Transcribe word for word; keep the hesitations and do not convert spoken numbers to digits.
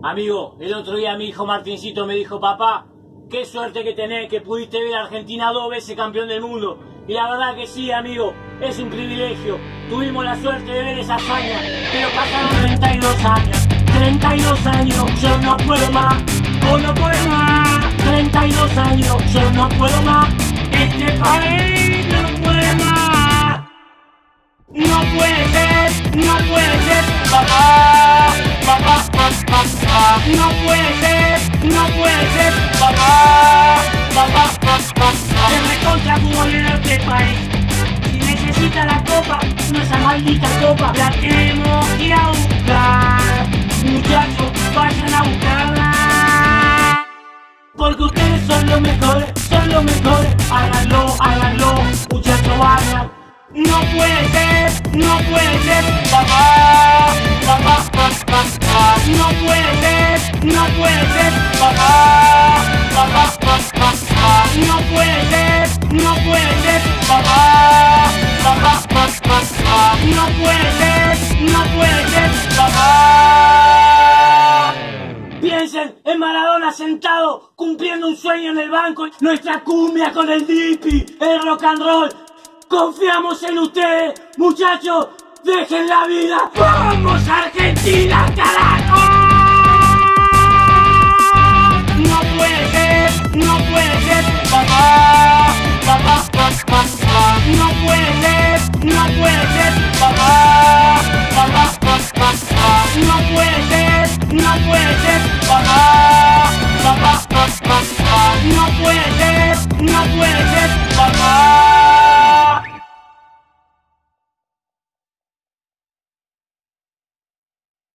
Amigo, el otro día mi hijo Martincito me dijo, papá, qué suerte que tenés, que pudiste ver a Argentina dos veces campeón del mundo. Y la verdad que sí, amigo, es un privilegio. Tuvimos la suerte de ver esa hazaña, pero pasaron treinta y dos años. treinta y dos años, yo no puedo más, yo no puedo más. treinta y dos años, yo no puedo más. Este país no puede más. No puede ser, no puede ser, papá, papá, papá, papá. No puede ser, no puede ser, papá, papá, papá, papá. Se recontra futbolero este país. Si necesita la copa, no esa maldita copa, la tenemos que ir a buscar. Muchachos, vayan a buscarla. Porque ustedes son los mejores, son los mejores. Háganlo, háganlo, muchachos, vayan. No puede ser, no puede ser, papá, papá, papá, papá. No puede ser, no puede ser, papá, papá, papá, papá. No puede ser, no puede ser, papá, papá, papá, papá. No puede ser, no puede ser, papá. Piensen en Maradona sentado, cumpliendo un sueño en el banco. Nuestra cumbia con el dipi, el rock and roll. Confiamos en ustedes, muchachos, dejen la vida. ¡Vamos Argentina, carajo! No puede ser, no puede ser, papá, papá, papá, papá. No puede ser, no puede ser, papá, papá, papá, papá. No puede ser, no puede ser, papá, papá, papá, papá. No puede ser, no puede ser.